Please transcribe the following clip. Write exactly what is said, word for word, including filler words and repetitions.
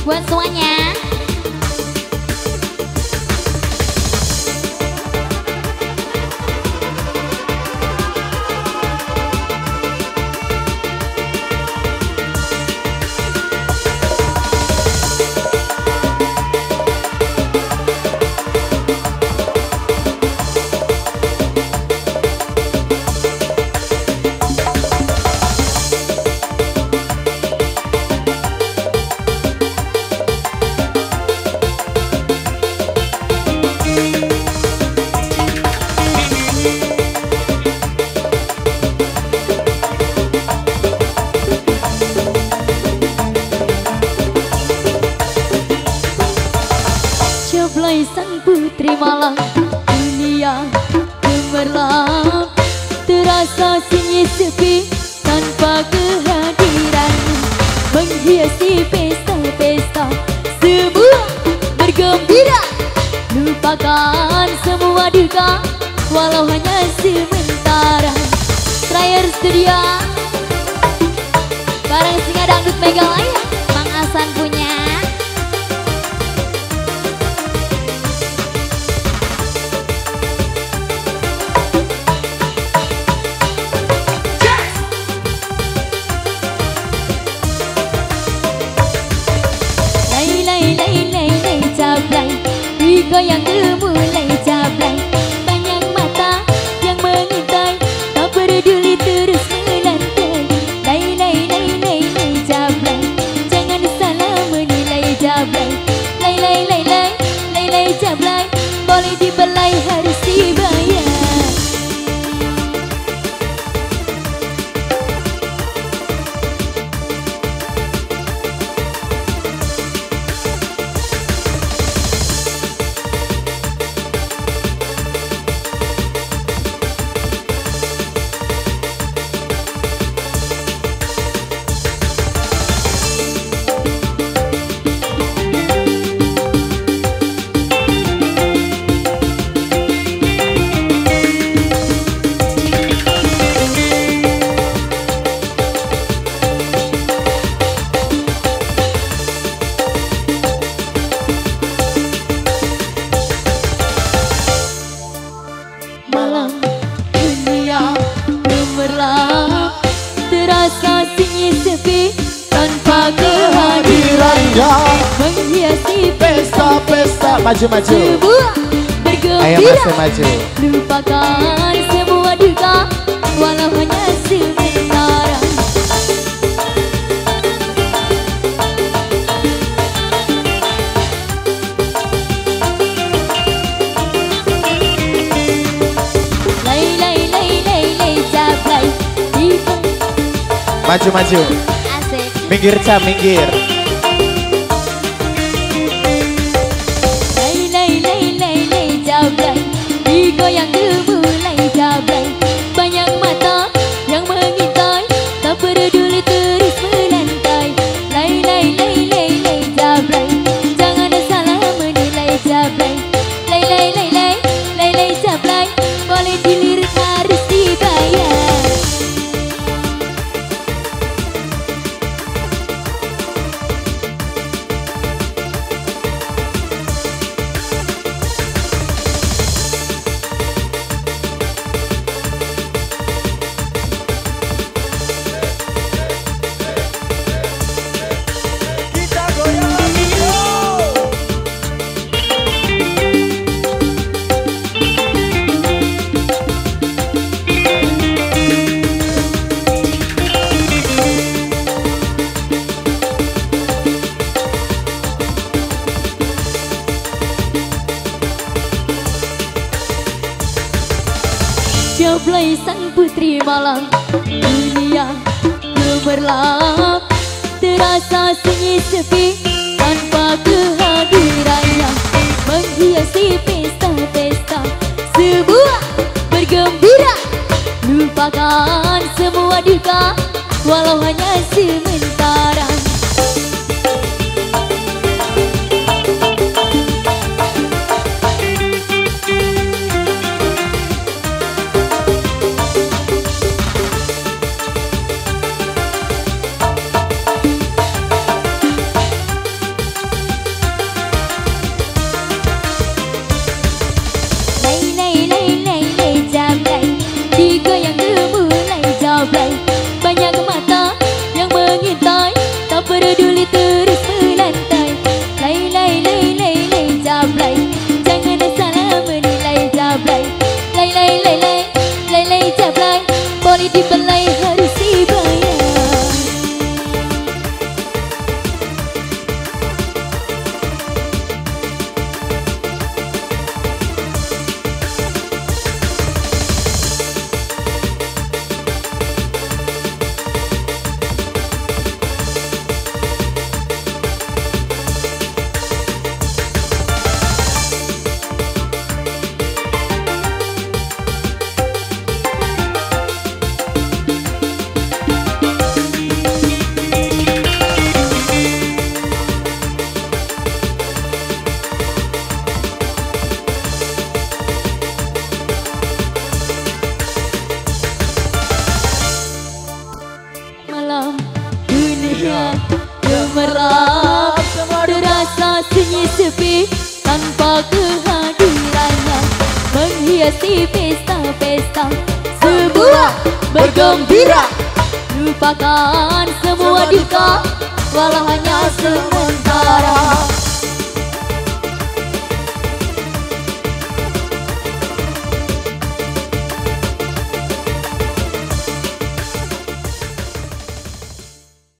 buat semuanya. Jablay sang putri malang, dunia gemerlap, terasa sunyi sepi tanpa kehadiran, menghiasi pesta-pesta semua bergembira, lupakan semua duka walau hanya sementara. Terakhir studio bareng Singa Dangdut Megalaya, Mang Asan punya. Goyang mulai Jablay, banyak mata yang mengintai, tak peduli terus menantai. Lay lay lay lay lay Jablay, jangan salah menilai Jablay. Lay lay lay lay lay lay Jablay, boleh dibelai harus dibayar. Pesta-pesta maju-maju, ayo masih maju. Lupakan semua duka walau hanya sementara. Lay lay lay lay lay Jablay, maju-maju. Minggir Cam, minggir. Jablay, digoyang mulai Jablay, banyak mata yang mengintai, tak peduli terus menantai. Lay lay lay lay lay Jablay, jangan salah menilai Jablay. Lay lay lay lay lay lay Jablay, boleh dilirik harus dibayar. Jablay sang putri malang, dunia gemerlap, terasa sunyi sepi tanpa kehadirannya, menghiasi pesta-pesta semua bergembira, lupakan semua duka walau hanya sementara. gemerlap, terasa sunyi sepi tanpa kehadirannya, menghiasi pesta-pesta sebuah bergembira. Lupakan semua duka, walau hanya sementara.